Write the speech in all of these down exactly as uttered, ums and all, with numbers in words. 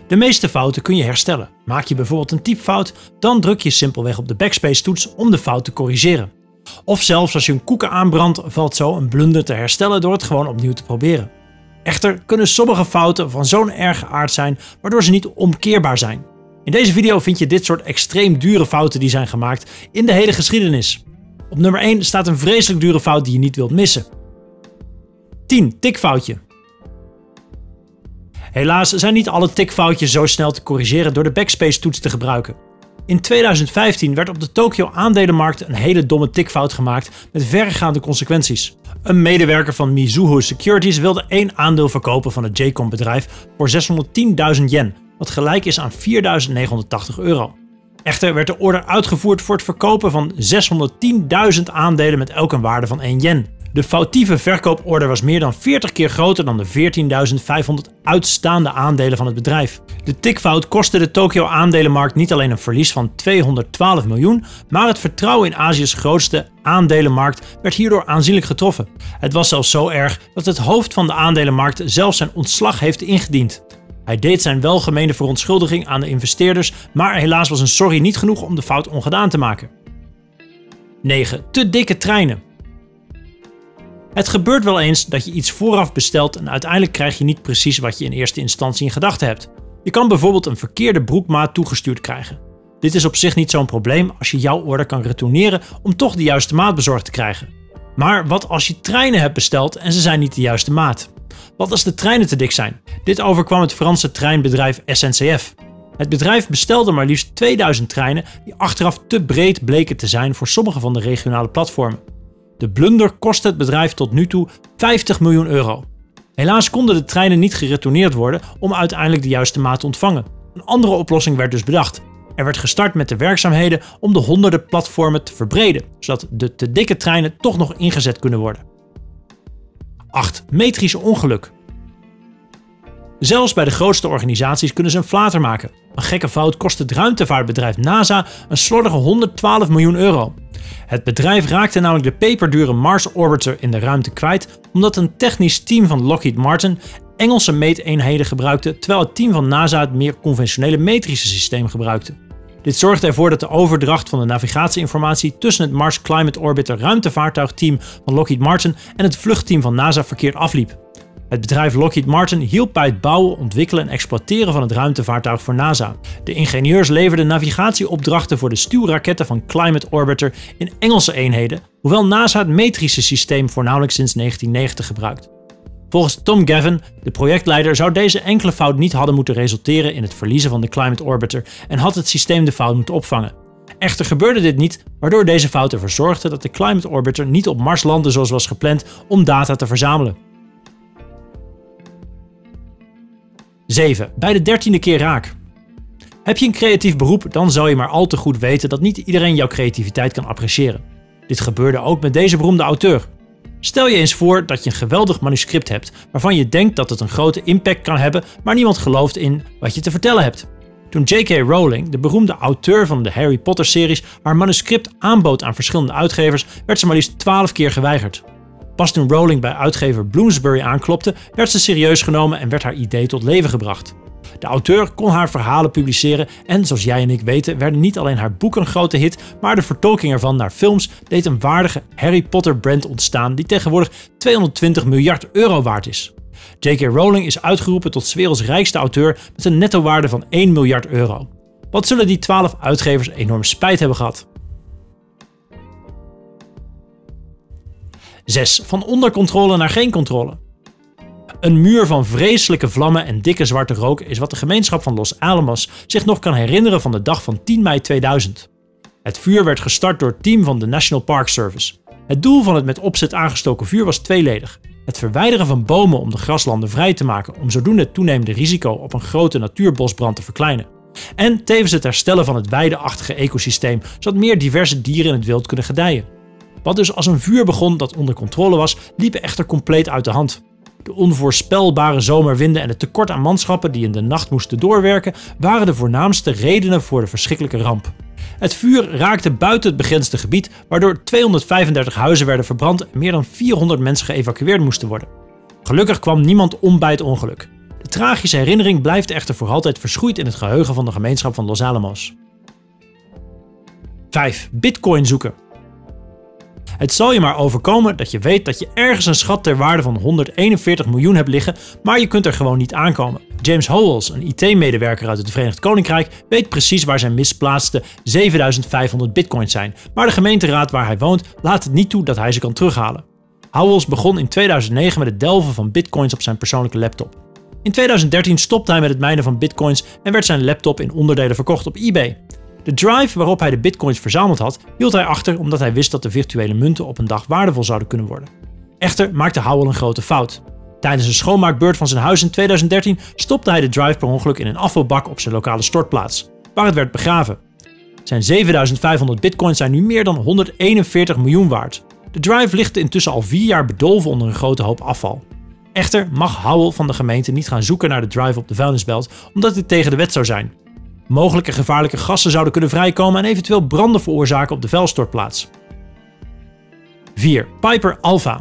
De meeste fouten kun je herstellen. Maak je bijvoorbeeld een typfout, dan druk je simpelweg op de backspace toets om de fout te corrigeren. Of zelfs als je een koeken aanbrandt, valt zo een blunder te herstellen door het gewoon opnieuw te proberen. Echter kunnen sommige fouten van zo'n erge aard zijn, waardoor ze niet omkeerbaar zijn. In deze video vind je dit soort extreem dure fouten die zijn gemaakt in de hele geschiedenis. Op nummer één staat een vreselijk dure fout die je niet wilt missen. tien. Tikfoutje. Helaas zijn niet alle tikfoutjes zo snel te corrigeren door de backspace toets te gebruiken. In tweeduizend vijftien werd op de Tokyo aandelenmarkt een hele domme tikfout gemaakt met verregaande consequenties. Een medewerker van Mizuho Securities wilde één aandeel verkopen van het J-Com bedrijf voor zeshonderdtienduizend yen, wat gelijk is aan vierduizend negenhonderdtachtig euro. Echter werd de order uitgevoerd voor het verkopen van zeshonderdtienduizend aandelen met elk een waarde van één yen. De foutieve verkooporder was meer dan veertig keer groter dan de veertienduizend vijfhonderd uitstaande aandelen van het bedrijf. De tikfout kostte de Tokyo aandelenmarkt niet alleen een verlies van tweehonderdtwaalf miljoen, maar het vertrouwen in Azië's grootste aandelenmarkt werd hierdoor aanzienlijk getroffen. Het was zelfs zo erg dat het hoofd van de aandelenmarkt zelf zijn ontslag heeft ingediend. Hij deed zijn welgemeende verontschuldiging aan de investeerders, maar helaas was een sorry niet genoeg om de fout ongedaan te maken. negen. Te dikke treinen. Het gebeurt wel eens dat je iets vooraf bestelt en uiteindelijk krijg je niet precies wat je in eerste instantie in gedachten hebt. Je kan bijvoorbeeld een verkeerde broekmaat toegestuurd krijgen. Dit is op zich niet zo'n probleem als je jouw order kan retourneren om toch de juiste maat bezorgd te krijgen. Maar wat als je treinen hebt besteld en ze zijn niet de juiste maat? Wat als de treinen te dik zijn? Dit overkwam het Franse treinbedrijf S N C F. Het bedrijf bestelde maar liefst tweeduizend treinen die achteraf te breed bleken te zijn voor sommige van de regionale platformen. De blunder kostte het bedrijf tot nu toe vijftig miljoen euro. Helaas konden de treinen niet geretourneerd worden om uiteindelijk de juiste maat te ontvangen. Een andere oplossing werd dus bedacht. Er werd gestart met de werkzaamheden om de honderden platformen te verbreden, zodat de te dikke treinen toch nog ingezet kunnen worden. acht. Metrisch ongeluk. Zelfs bij de grootste organisaties kunnen ze een flater maken. Een gekke fout kost het ruimtevaartbedrijf NASA een slordige honderdtwaalf miljoen euro. Het bedrijf raakte namelijk de peperdure Mars Orbiter in de ruimte kwijt omdat een technisch team van Lockheed Martin Engelse meeteenheden gebruikte terwijl het team van NASA het meer conventionele metrische systeem gebruikte. Dit zorgde ervoor dat de overdracht van de navigatieinformatie tussen het Mars Climate Orbiter ruimtevaartuigteam van Lockheed Martin en het vluchtteam van NASA verkeerd afliep. Het bedrijf Lockheed Martin hielp bij het bouwen, ontwikkelen en exploiteren van het ruimtevaartuig voor NASA. De ingenieurs leverden navigatieopdrachten voor de stuwraketten van Climate Orbiter in Engelse eenheden, hoewel NASA het metrische systeem voornamelijk sinds negentien negentig gebruikt. Volgens Tom Gavin, de projectleider, zou deze enkele fout niet hadden moeten resulteren in het verliezen van de Climate Orbiter en had het systeem de fout moeten opvangen. Echter gebeurde dit niet, waardoor deze fout ervoor zorgde dat de Climate Orbiter niet op Mars landde zoals was gepland om data te verzamelen. zeven. Bij de dertiende keer raak. Heb je een creatief beroep, dan zou je maar al te goed weten dat niet iedereen jouw creativiteit kan appreciëren. Dit gebeurde ook met deze beroemde auteur. Stel je eens voor dat je een geweldig manuscript hebt waarvan je denkt dat het een grote impact kan hebben, maar niemand gelooft in wat je te vertellen hebt. Toen J K Rowling, de beroemde auteur van de Harry Potter series, haar manuscript aanbood aan verschillende uitgevers, werd ze maar liefst twaalf keer geweigerd. Pas toen Rowling bij uitgever Bloomsbury aanklopte, werd ze serieus genomen en werd haar idee tot leven gebracht. De auteur kon haar verhalen publiceren en, zoals jij en ik weten, werden niet alleen haar boeken een grote hit, maar de vertolking ervan naar films deed een waardige Harry Potter brand ontstaan die tegenwoordig tweehonderdtwintig miljard euro waard is. J K Rowling is uitgeroepen tot 's werelds rijkste auteur met een nettowaarde van één miljard euro. Wat zullen die twaalf uitgevers enorm spijt hebben gehad? zes. Van onder controle naar geen controle. Een muur van vreselijke vlammen en dikke zwarte rook is wat de gemeenschap van Los Alamos zich nog kan herinneren van de dag van tien mei tweeduizend. Het vuur werd gestart door het team van de National Park Service. Het doel van het met opzet aangestoken vuur was tweeledig. Het verwijderen van bomen om de graslanden vrij te maken om zodoende het toenemende risico op een grote natuurbosbrand te verkleinen. En tevens het herstellen van het weideachtige ecosysteem zodat meer diverse dieren in het wild kunnen gedijen. Wat dus als een vuur begon dat onder controle was, liep echter compleet uit de hand. De onvoorspelbare zomerwinden en het tekort aan manschappen die in de nacht moesten doorwerken, waren de voornaamste redenen voor de verschrikkelijke ramp. Het vuur raakte buiten het begrensde gebied, waardoor tweehonderdvijfendertig huizen werden verbrand en meer dan vierhonderd mensen geëvacueerd moesten worden. Gelukkig kwam niemand om bij het ongeluk. De De tragische herinnering blijft echter voor altijd verschroeid in het geheugen van de gemeenschap van Los Alamos. vijf. Bitcoin zoeken. Het zal je maar overkomen dat je weet dat je ergens een schat ter waarde van honderdeenenveertig miljoen hebt liggen, maar je kunt er gewoon niet aankomen. James Howells, een I T-medewerker uit het Verenigd Koninkrijk, weet precies waar zijn misplaatste zevenduizend vijfhonderd bitcoins zijn, maar de gemeenteraad waar hij woont laat het niet toe dat hij ze kan terughalen. Howells begon in tweeduizend negen met het delven van bitcoins op zijn persoonlijke laptop. In tweeduizend dertien stopte hij met het mijnen van bitcoins en werd zijn laptop in onderdelen verkocht op eBay. De drive waarop hij de bitcoins verzameld had, hield hij achter omdat hij wist dat de virtuele munten op een dag waardevol zouden kunnen worden. Echter maakte Howell een grote fout. Tijdens een schoonmaakbeurt van zijn huis in tweeduizend dertien stopte hij de drive per ongeluk in een afvalbak op zijn lokale stortplaats, waar het werd begraven. Zijn zevenduizend vijfhonderd bitcoins zijn nu meer dan honderdeenenveertig miljoen waard. De drive ligt intussen al vier jaar bedolven onder een grote hoop afval. Echter mag Howell van de gemeente niet gaan zoeken naar de drive op de vuilnisbelt, omdat dit tegen de wet zou zijn. Mogelijke gevaarlijke gassen zouden kunnen vrijkomen en eventueel branden veroorzaken op de vuilstortplaats. vier. Piper Alpha.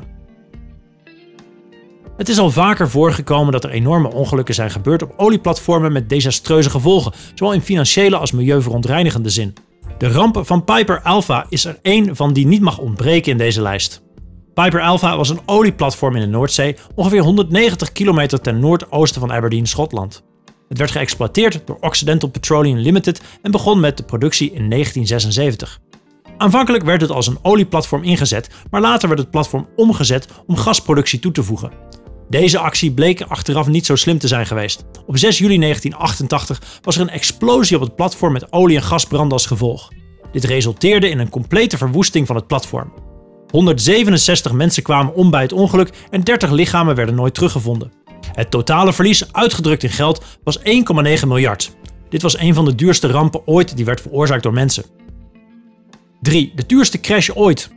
Het is al vaker voorgekomen dat er enorme ongelukken zijn gebeurd op olieplatformen met desastreuze gevolgen, zowel in financiële als milieuverontreinigende zin. De ramp van Piper Alpha is er één van die niet mag ontbreken in deze lijst. Piper Alpha was een olieplatform in de Noordzee, ongeveer honderdnegentig kilometer ten noordoosten van Aberdeen, Schotland. Het werd geëxploiteerd door Occidental Petroleum Limited en begon met de productie in negentien zesenzeventig. Aanvankelijk werd het als een olieplatform ingezet, maar later werd het platform omgezet om gasproductie toe te voegen. Deze actie bleek achteraf niet zo slim te zijn geweest. Op zes juli negentien achtentachtig was er een explosie op het platform met olie- en gasbranden als gevolg. Dit resulteerde in een complete verwoesting van het platform. honderdzevenenzestig mensen kwamen om bij het ongeluk en dertig lichamen werden nooit teruggevonden. Het totale verlies, uitgedrukt in geld, was één komma negen miljard. Dit was een van de duurste rampen ooit die werd veroorzaakt door mensen. drie. De duurste crash ooit.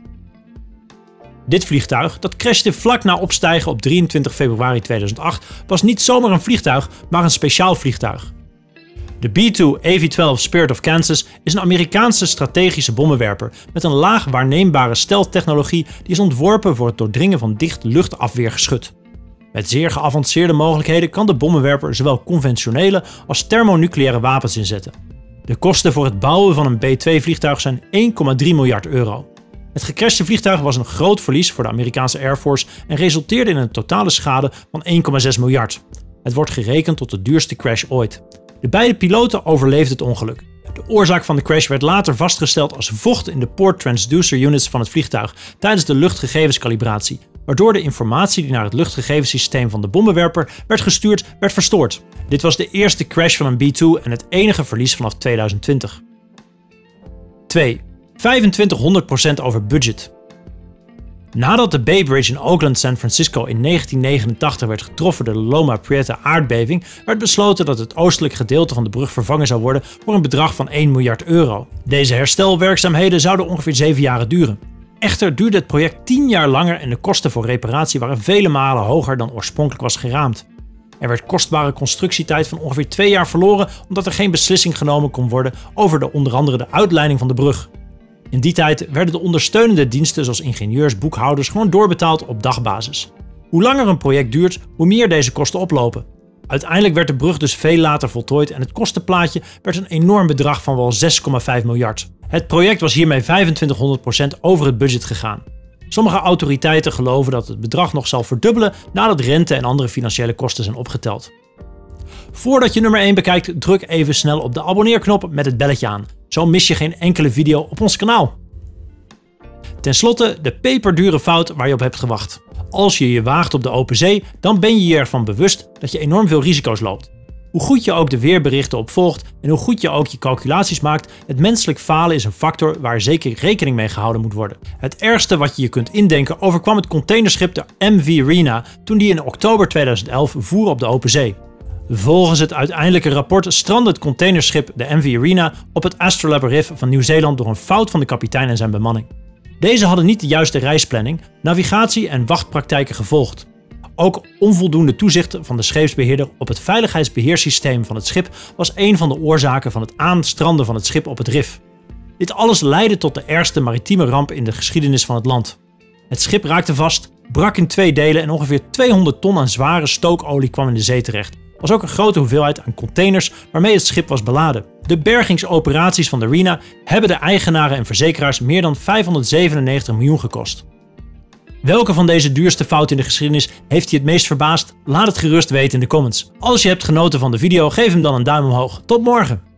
Dit vliegtuig, dat crashte vlak na opstijgen op drieëntwintig februari tweeduizend acht, was niet zomaar een vliegtuig, maar een speciaal vliegtuig. De B twee A V twaalf Spirit of Kansas is een Amerikaanse strategische bommenwerper met een laag waarneembare stealth-technologie die is ontworpen voor het doordringen van dicht luchtafweergeschut. Met zeer geavanceerde mogelijkheden kan de bommenwerper zowel conventionele als thermonucleaire wapens inzetten. De kosten voor het bouwen van een B twee vliegtuig zijn één komma drie miljard euro. Het gecrashte vliegtuig was een groot verlies voor de Amerikaanse Air Force en resulteerde in een totale schade van één komma zes miljard. Het wordt gerekend tot de duurste crash ooit. De beide piloten overleefden het ongeluk. De oorzaak van de crash werd later vastgesteld als vocht in de port transducer units van het vliegtuig tijdens de luchtgegevenscalibratie, waardoor de informatie die naar het luchtgegevenssysteem van de bommenwerper werd gestuurd, werd verstoord. Dit was de eerste crash van een B twee en het enige verlies vanaf tweeduizend twintig. twee. vijfentwintighonderd procent over budget. Nadat de Bay Bridge in Oakland, San Francisco in negentien negenentachtig werd getroffen door de Loma Prieta aardbeving, werd besloten dat het oostelijk gedeelte van de brug vervangen zou worden voor een bedrag van één miljard euro. Deze herstelwerkzaamheden zouden ongeveer zeven jaren duren. Echter duurde het project tien jaar langer en de kosten voor reparatie waren vele malen hoger dan oorspronkelijk was geraamd. Er werd kostbare constructietijd van ongeveer twee jaar verloren omdat er geen beslissing genomen kon worden over de, onder andere de uitleiding van de brug. In die tijd werden de ondersteunende diensten zoals ingenieurs, boekhouders gewoon doorbetaald op dagbasis. Hoe langer een project duurt, hoe meer deze kosten oplopen. Uiteindelijk werd de brug dus veel later voltooid en het kostenplaatje werd een enorm bedrag van wel zes komma vijf miljard. Het project was hiermee vijfentwintighonderd procent over het budget gegaan. Sommige autoriteiten geloven dat het bedrag nog zal verdubbelen nadat rente en andere financiële kosten zijn opgeteld. Voordat je nummer één bekijkt, druk even snel op de abonneerknop met het belletje aan. Zo mis je geen enkele video op ons kanaal. Ten slotte de peperdure fout waar je op hebt gewacht. Als je je waagt op de open zee, dan ben je je ervan bewust dat je enorm veel risico's loopt. Hoe goed je ook de weerberichten opvolgt en hoe goed je ook je calculaties maakt, het menselijk falen is een factor waar zeker rekening mee gehouden moet worden. Het ergste wat je je kunt indenken overkwam het containerschip de M V Rena toen die in oktober tweeduizend elf voer op de open zee. Volgens het uiteindelijke rapport strandde het containerschip de M V Rena op het Astrolabe Reef van Nieuw-Zeeland door een fout van de kapitein en zijn bemanning. Deze hadden niet de juiste reisplanning, navigatie en wachtpraktijken gevolgd. Ook onvoldoende toezicht van de scheepsbeheerder op het veiligheidsbeheersysteem van het schip was een van de oorzaken van het aanstranden van het schip op het Rif. Dit alles leidde tot de ergste maritieme ramp in de geschiedenis van het land. Het schip raakte vast, brak in twee delen en ongeveer tweehonderd ton aan zware stookolie kwam in de zee terecht, was ook een grote hoeveelheid aan containers waarmee het schip was beladen. De bergingsoperaties van de Rena hebben de eigenaren en verzekeraars meer dan vijfhonderdzevenennegentig miljoen gekost. Welke van deze duurste fouten in de geschiedenis heeft je het meest verbaasd? Laat het gerust weten in de comments. Als je hebt genoten van de video, geef hem dan een duim omhoog. Tot morgen!